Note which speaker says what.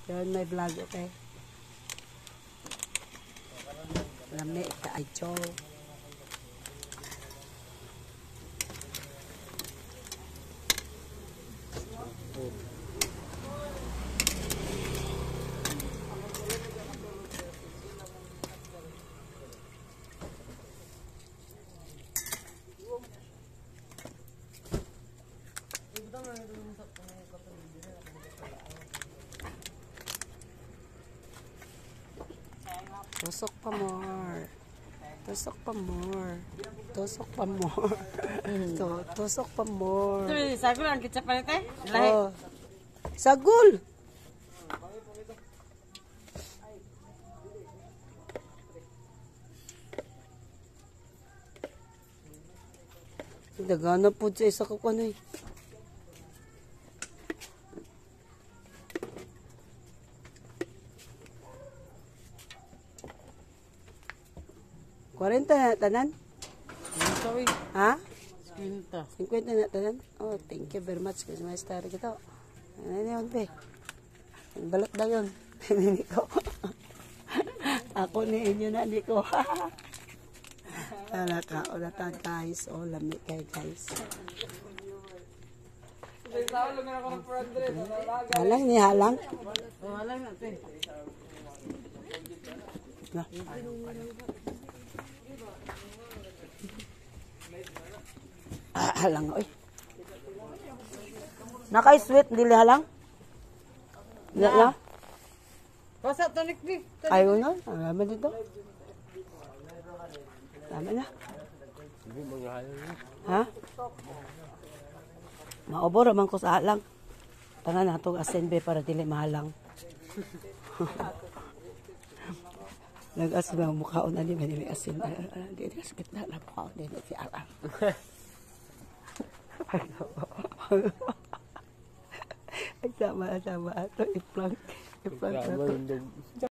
Speaker 1: Yun, may vlog, okay? Lami ka ay chow. Tusok pa more. Tusok pa more. Tusok pa more. Tusok pa more.
Speaker 2: Sagul ang kitsa pa nito?
Speaker 1: Oh. Sagul! Dagana po sa isa ko ano eh. Kwarenta na tanan? Ha? 50 na tanan? Oh, thank you very much. Kasi may star kita. Ano yun, be? Balot na yun. Hindi ko. Ako ni inyo na, hindi ko. Talaka, ulatan guys. O, lamig kayo guys. Halang ni halang?
Speaker 2: Halang natin.
Speaker 1: Na. Halang, oy. Naka-sweet, dili halang? Dili na?
Speaker 2: Basta tonic ni.
Speaker 1: Ayaw na, alaman dito. Tama na. Ha? Maobo raman ko sa halang. Tangan natong asenbe para dili mahalang. Nag-asin na mukhaon na ni manili asin. Dili asin na lang mukhaon din si Arang. Ay, sama. Ito, i-plank. I-plank na ito.